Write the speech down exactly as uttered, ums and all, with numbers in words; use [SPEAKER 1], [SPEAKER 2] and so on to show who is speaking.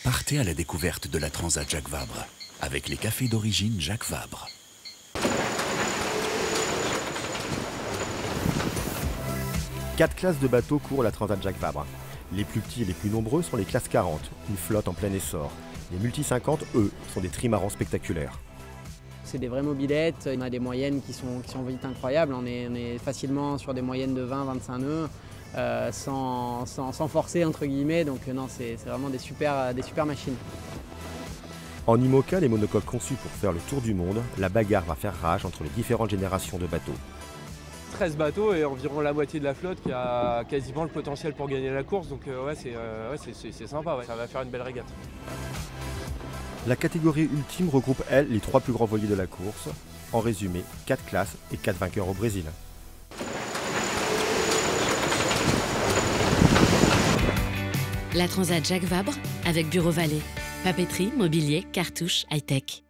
[SPEAKER 1] Partez à la découverte de la Transat Jacques Vabre, avec les cafés d'origine Jacques Vabre.
[SPEAKER 2] Quatre classes de bateaux courent la Transat Jacques Vabre. Les plus petits et les plus nombreux sont les classes quarante, une flotte en plein essor. Les multi cinquante, eux, sont des trimarans spectaculaires.
[SPEAKER 3] C'est des vraies mobylettes, on a des moyennes qui sont, qui sont vite incroyables, on est, on est facilement sur des moyennes de vingt à vingt-cinq nœuds, euh, sans, sans, sans forcer entre guillemets, donc non, c'est vraiment des super, des super machines.
[SPEAKER 2] En IMOCA, les monocoques conçus pour faire le tour du monde, la bagarre va faire rage entre les différentes générations de bateaux.
[SPEAKER 4] treize bateaux et environ la moitié de la flotte qui a quasiment le potentiel pour gagner la course, donc euh, ouais, c'est euh, ouais, sympa, ouais. Ça va faire une belle régate.
[SPEAKER 2] La catégorie ultime regroupe, elle, les trois plus grands voiliers de la course. En résumé, quatre classes et quatre vainqueurs au Brésil.
[SPEAKER 5] La Transat Jacques Vabre avec Bureau Vallée. Papeterie, mobilier, cartouches, high-tech.